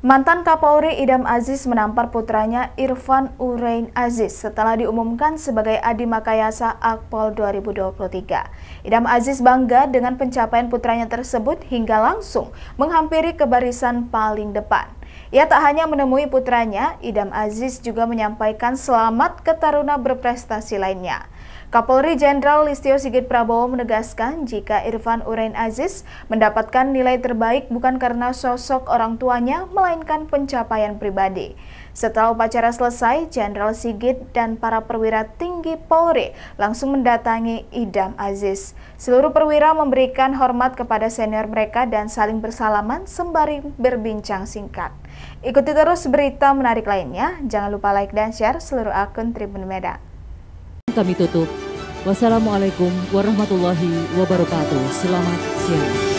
Mantan Kapolri Idam Aziz menampar putranya Irfan Urain Aziz setelah diumumkan sebagai Adi Makayasa Akpol 2023. Idam Aziz bangga dengan pencapaian putranya tersebut hingga langsung menghampiri ke barisan paling depan. Ia tak hanya menemui putranya, Idam Aziz juga menyampaikan selamat ke taruna berprestasi lainnya. Kapolri Jenderal Listio Sigit Prabowo menegaskan jika Irfan Urain Aziz mendapatkan nilai terbaik bukan karena sosok orang tuanya, melainkan pencapaian pribadi. Setelah upacara selesai, Jenderal Sigit dan para perwira tinggi Polri langsung mendatangi Idam Aziz. Seluruh perwira memberikan hormat kepada senior mereka dan saling bersalaman sembari berbincang singkat. Ikuti terus berita menarik lainnya. Jangan lupa like dan share seluruh akun Tribun Medan. Kami tutup. Wassalamualaikum warahmatullahi wabarakatuh. Selamat siang.